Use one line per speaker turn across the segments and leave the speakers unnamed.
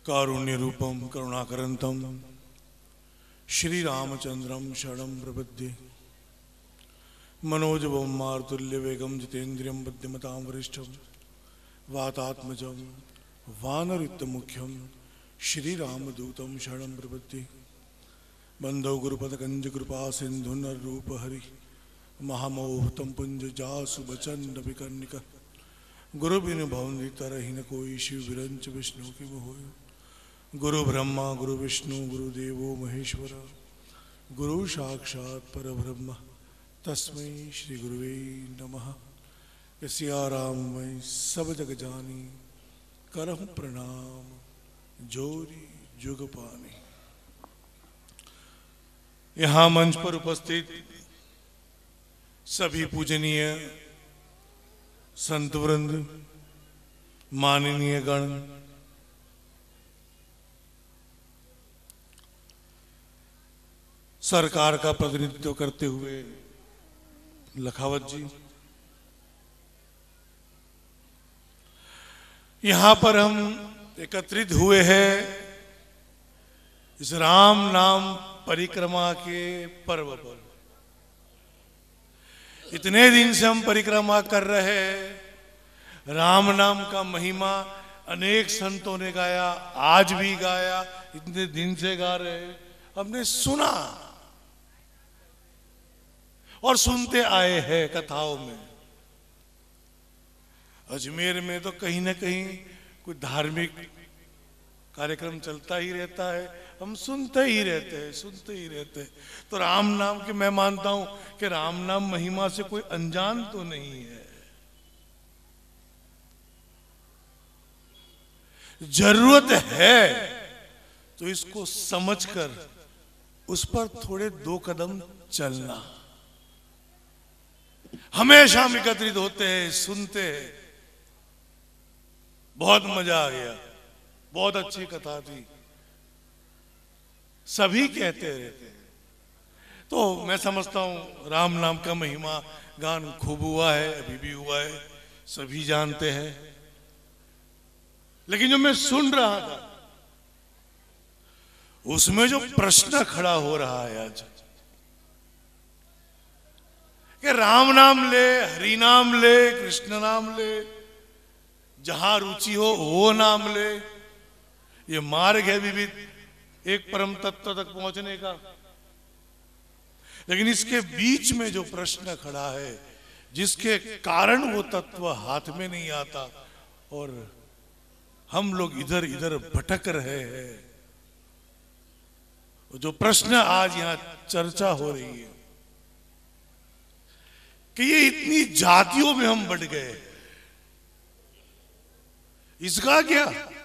कारुण्यरूपं करुणाकरन्तं श्रीरामचन्द्रं शरणं प्रपद्ये। मनोजवं मारुतुल्यवेगं जितेन्द्रियं बुद्धिमतां वरिष्ठं वातात्मजं वानरयुक्तमुख्यं श्रीरामदूतं शरणं प्रपद्ये। बन्धौ गुरुपदकञ्जकृपा सिन्धुनरूपहरि महामोहतं पुञ्जजासु वचन्नविकर्णिका गुरु बिनु भवन्ति तरहि न कोई शिव बिरंच विष्णु की मोह। गुरु ब्रह्मा गुरु विष्णु गुरुदेवो महेश्वर गुरु साक्षात् परब्रह्म तस्मै श्री गुरुवे नमः। सिया राम मैं सब जग जानी करहु प्रणाम जोरी जुग पानी। यहाँ मंच पर उपस्थित सभी पूजनीय संत वृंद, माननीय गण, सरकार का प्रतिनिधित्व करते हुए लखावत जी, यहाँ पर हम एकत्रित हुए हैं इस राम नाम परिक्रमा के पर्व पर। इतने दिन से हम परिक्रमा कर रहे हैं, राम नाम का महिमा अनेक संतों ने गाया, आज भी गाया, इतने दिन से गा रहे हैं, हमने सुना और सुनते आए हैं कथाओं में। अजमेर में तो कहीं ना कहीं कोई धार्मिक कार्यक्रम चलता ही रहता है, हम सुनते ही रहते हैं, सुनते ही रहते हैं। तो राम नाम के मैं मानता हूं कि राम नाम महिमा से कोई अनजान तो नहीं है। जरूरत है तो इसको समझकर उस पर थोड़े दो कदम चलना। हमेशा हम एकत्रित होते हैं, सुनते हैं, बहुत मजा आ गया, बहुत अच्छी कथा थी, सभी कहते रहते हैं। तो मैं समझता हूं राम नाम का महिमा गान खूब हुआ है, अभी भी हुआ है, सभी जानते हैं। लेकिन जो मैं सुन रहा था उसमें जो प्रश्न खड़ा हो रहा है आज कि राम नाम ले, हरि नाम ले, कृष्ण नाम ले, जहां रुचि हो वो नाम ले, ये मार्ग है विविध एक परम तत्व तक पहुंचने का। लेकिन इसके बीच में जो प्रश्न खड़ा है, जिसके कारण वो तत्व हाथ में नहीं आता और हम लोग इधर इधर भटक रहे हैं, जो प्रश्न आज यहां चर्चा हो रही है कि ये इतनी जातियों में हम बट गए, इसका क्या?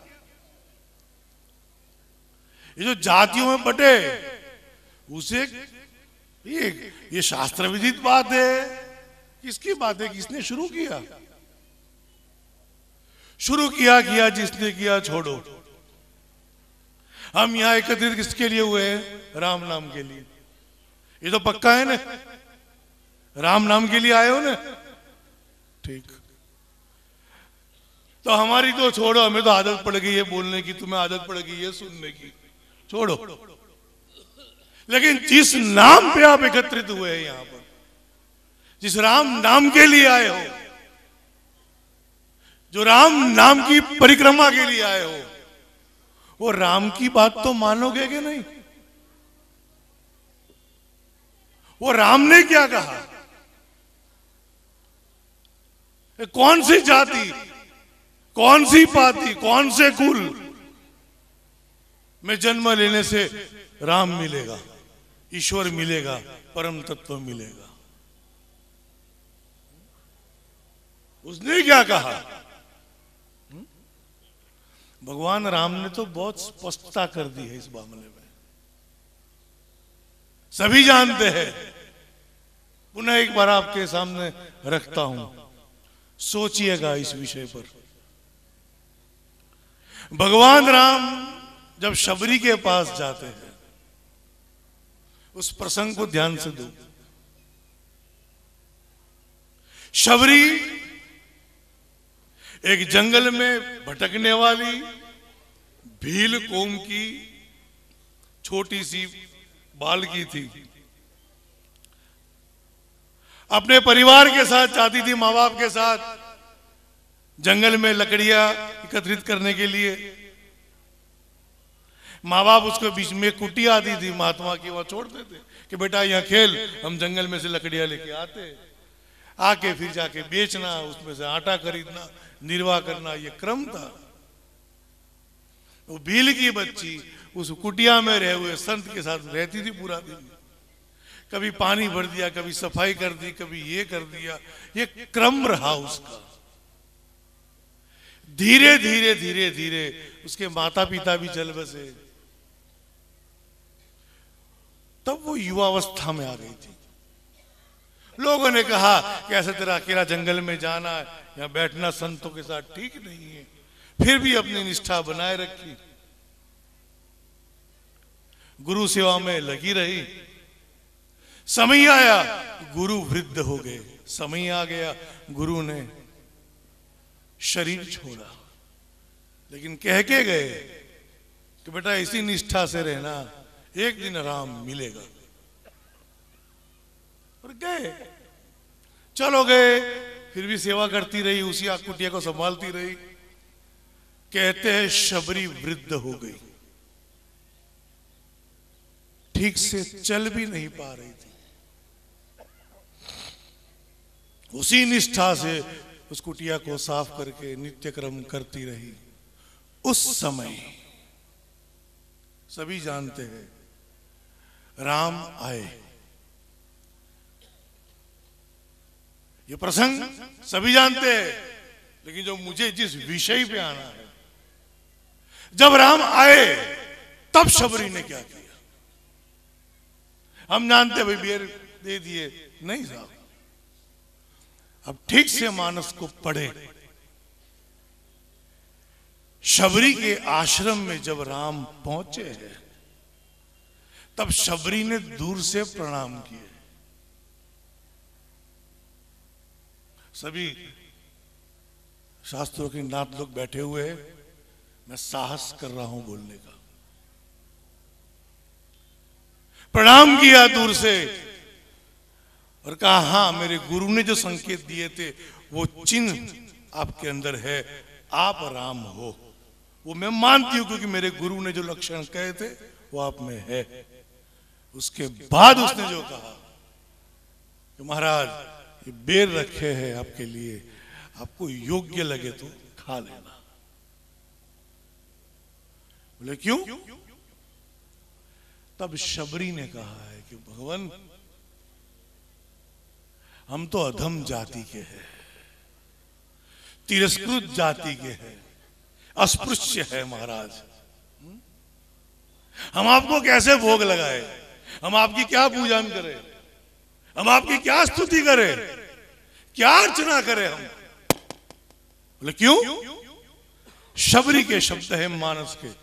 ये जो जातियों में बटे उसे ये शास्त्र विदित बात है। किसकी बात है? किसने शुरू किया? शुरू किया जिसने किया छोड़ो। हम यहां एकत्रित किसके लिए हुए हैं? राम नाम के लिए। ये तो पक्का है ना, राम नाम के लिए आए हो ना? ठीक। तो हमारी तो छोड़ो, हमें तो आदत पड़ गई है बोलने की, तुम्हें आदत पड़ गई है सुनने की, छोड़ो। लेकिन जिस नाम पे आप एकत्रित हुए हैं यहां पर, जिस राम नाम के लिए आए हो, जो राम नाम की परिक्रमा के लिए आए हो, वो राम की बात तो मानोगे कि नहीं? वो राम ने क्या कहा? कौन सी जाति, कौन सी पाति, कौन से कुल में जन्म लेने से राम मिलेगा, ईश्वर मिलेगा, परम तत्व मिलेगा? उसने क्या कहा? भगवान राम ने तो बहुत स्पष्टता कर दी है इस मामले में, सभी जानते हैं। पुनः एक बार आपके सामने रखता हूं, सोचिएगा इस विषय पर। भगवान राम जब शबरी के पास जाते हैं, उस प्रसंग को ध्यान से दो। शबरी एक जंगल में भटकने वाली भील कौम की छोटी सी बालकी थी, अपने परिवार के साथ चाहती थी, माँ बाप के साथ जंगल में लकड़ियां एकत्रित करने के लिए। माँ बाप उसको बीच में कुटिया आती थी महात्मा की, वहां छोड़ देते कि बेटा यहाँ खेल, हम जंगल में से लकड़ियां लेके आते, आके फिर जाके बेचना, उसमें से आटा खरीदना, निर्वाह करना, ये क्रम था। वो भील की बच्ची उस कुटिया में रहे हुए संत के साथ रहती थी पूरा दिन, कभी पानी भर दिया, कभी सफाई कर दी, कभी ये कर दिया, ये क्रम रहा उसका। धीरे धीरे धीरे धीरे उसके माता पिता भी चल बसे, तब वो युवावस्था में आ गई थी। लोगों ने कहा कि ऐसे तेरा अकेला जंगल में जाना या बैठना संतों के साथ ठीक नहीं है, फिर भी अपनी निष्ठा बनाए रखी, गुरु सेवा में लगी रही। समय आया, गुरु वृद्ध हो गए, समय आ गया, गुरु ने शरीर छोड़ा, लेकिन कह के गए कि बेटा इसी निष्ठा से रहना, एक दिन राम मिलेगा। और गए, चलो गए, फिर भी सेवा करती रही, उसी कुटिया को संभालती रही। कहते हैं शबरी वृद्ध हो गई, ठीक से चल भी नहीं पा रही थी। उसी निष्ठा से उस कुटिया को साफ करके नित्य क्रम करती रही। उस समय सभी जानते हैं राम आए, ये प्रसंग सभी जानते हैं, लेकिन जो मुझे जिस विषय पे आना है, जब राम आए तब शबरी ने क्या किया। हम जानते भाई बेर दे दिए, नहीं साहब, अब ठीक से मानस को पढ़े। शबरी के आश्रम में जब राम पहुंचे हैं, तब शबरी ने दूर से प्रणाम किए। सभी शास्त्रों के नाथ लोग बैठे हुए हैं, मैं साहस कर रहा हूं बोलने का। प्रणाम किया दूर से और कहा हाँ, मेरे गुरु ने जो संकेत दिए थे वो चिन्ह आपके अंदर है, आप राम हो, वो मैं मानती हूं, क्योंकि मेरे गुरु ने जो लक्षण कहे थे वो आप में है। उसके बाद उसने जो कहा कि महाराज ये बेर रखे हैं आपके लिए, आपको योग्य लगे तो खा लेना। बोले क्यों? तब शबरी ने कहा है कि भगवान हम तो अधम जाति के हैं, तिरस्कृत जाति के हैं, अस्पृश्य है महाराज, हम आपको कैसे भोग लगाए, हम आपकी क्या पूजन करें, हम आपकी क्या स्तुति करें, क्या अर्चना करें हम। बोले क्यों? शबरी के शब्द है मानस के,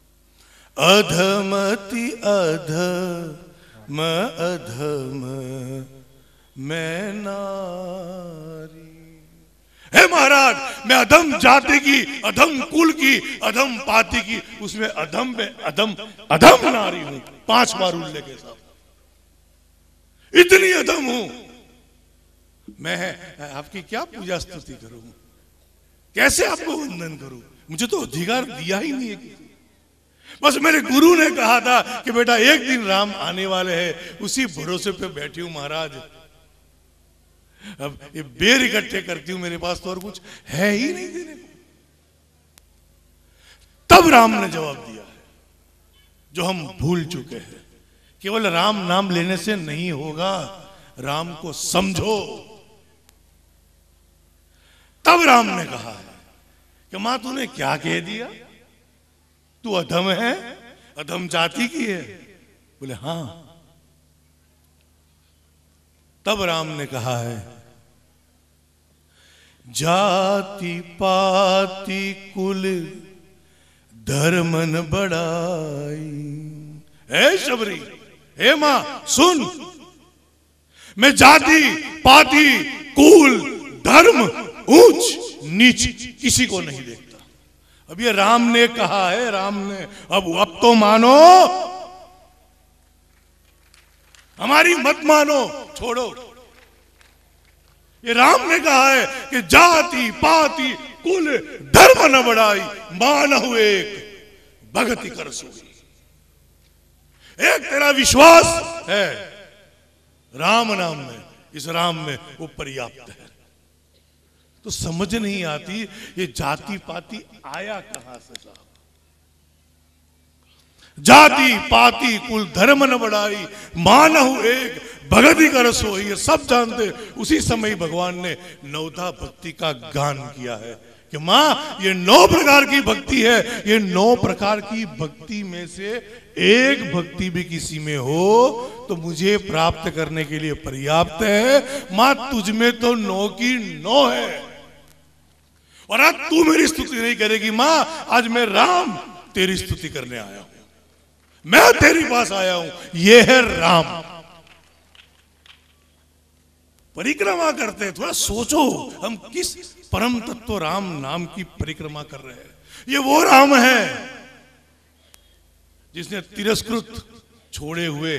अधमति अधम अधम मैं नारी। हे महाराज, मैं अधम जाति की, अधम कुल की, अधम पाति की, उसमें अधम में अधम अधम नारी हूं। 5 बार उल्लेख के साथ, इतनी अधम हूं मैं, आपकी क्या पूजा स्तुति करूं, कैसे आपको वंदन करूं, मुझे तो अधिकार दिया ही नहीं है किसी। बस मेरे गुरु ने कहा था कि बेटा एक दिन राम आने वाले हैं, उसी भरोसे पे बैठी हूं महाराज। अब ये बेर इकट्ठे करती हूं, मेरे पास तो और कुछ है ही नहीं देने को। तब राम ने जवाब दिया है जो हम भूल चुके हैं, केवल राम नाम लेने से नहीं होगा, राम को समझो। तब राम ने कहा है कि मां तूने क्या कह दिया, तू अधम है, अधम जाति की है। बोले हां। तब राम ने कहा है जाति पाति कुल धर्मन बढ़ाई। हे शबरी, हे मां सुन, मैं जाति पाति कुल धर्म ऊंच नीच किसी को नहीं देखता। अब ये राम ने कहा है, राम ने, अब तो मानो, हमारी मत मानो, छोड़ो। ये राम ने कहा है कि जाति पाति कुल धर्म न बढ़ाई, मानहु एक भगति कर सोई। एक तेरा विश्वास है राम नाम में, इस राम में, वो पर्याप्त है। तो समझ नहीं आती ये जाति पाति आया कहां से साहब। जाति पाति कुल धर्म न बढ़ाई, मानहु एक भगति कर सोई। ये सब जानते, उसी समय भगवान ने नवधा भक्ति का गान किया है कि मां ये 9 प्रकार की भक्ति है, ये 9 प्रकार की भक्ति में से एक भक्ति भी किसी में हो तो मुझे प्राप्त करने के लिए पर्याप्त है। मां तुझ में तो 9 की 9 है, और आज तू मेरी स्तुति नहीं करेगी मां, आज मैं राम तेरी स्तुति करने आया हूं, मैं तेरे पास आया हूं। ये है राम। परिक्रमा करते हैं, थोड़ा सोचो हम किस परम तत्व राम नाम की परिक्रमा कर रहे हैं। ये वो राम है जिसने तिरस्कृत छोड़े हुए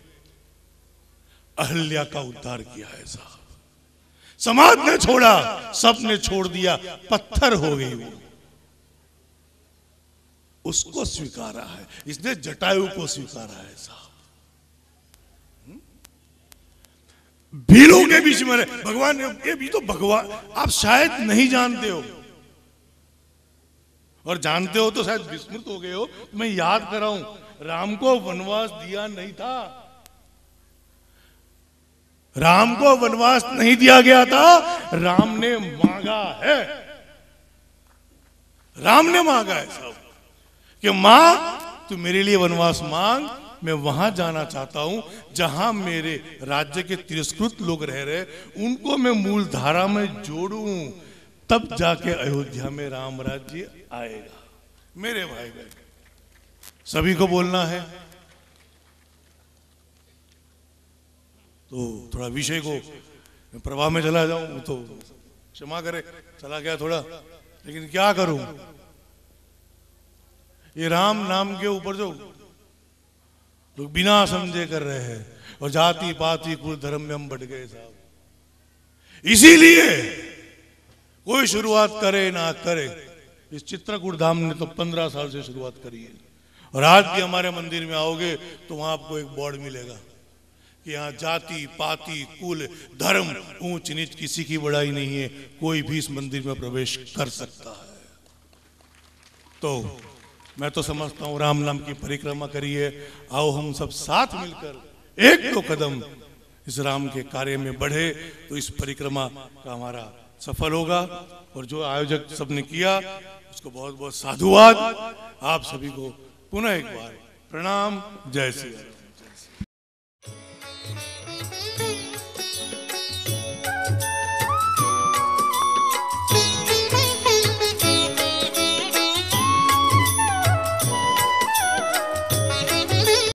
अहल्या का उद्धार किया है साहब। समाज ने छोड़ा, सब ने छोड़ दिया, पत्थर हो गई वो, उसको स्वीकारा है। इसने जटायु को स्वीकारा है साहब। भीलों के बीच में भगवान ने, ये भी तो भगवान आप शायद नहीं जानते हो, और जानते हो तो शायद विस्मृत हो गए हो। तो मैं याद कर रहा हूं, राम को वनवास दिया नहीं था, राम को वनवास नहीं दिया गया था, राम ने मांगा है, राम ने मांगा है साहब कि मां तू मेरे लिए वनवास मांग, मैं वहां जाना चाहता हूं जहां मेरे राज्य के तिरस्कृत लोग रह रहे, उनको मैं मूल धारा में जोड़ूं, तब जाके अयोध्या में राम राज्य आएगा। मेरे भाई बहन सभी को बोलना है, तो थोड़ा विषय को प्रवाह में चला जाऊं तो क्षमा करे, चला गया थोड़ा, लेकिन क्या करूं। ये राम नाम के ऊपर जो लोग बिना समझे कर रहे हैं, और जाति पाति कुल धर्म में हम बढ़ गए साहब। इसीलिए कोई शुरुआत करे ना करे, इस चित्रकूट धाम ने तो 15 साल से शुरुआत करी है, और आज भी हमारे मंदिर में आओगे तो वहां आपको एक बोर्ड मिलेगा कि यहाँ जाति पाति कुल धर्म ऊंच नीच किसी की बड़ाई नहीं है, कोई भी इस मंदिर में प्रवेश कर सकता है। तो मैं तो समझता हूँ राम नाम की परिक्रमा करिए, आओ हम सब साथ मिलकर एक दो कदम इस राम के कार्य में बढ़े, तो इस परिक्रमा का हमारा सफल होगा। और जो आयोजक सबने किया उसको बहुत बहुत साधुवाद। आप सभी को पुनः एक बार प्रणाम। जय श्री राम।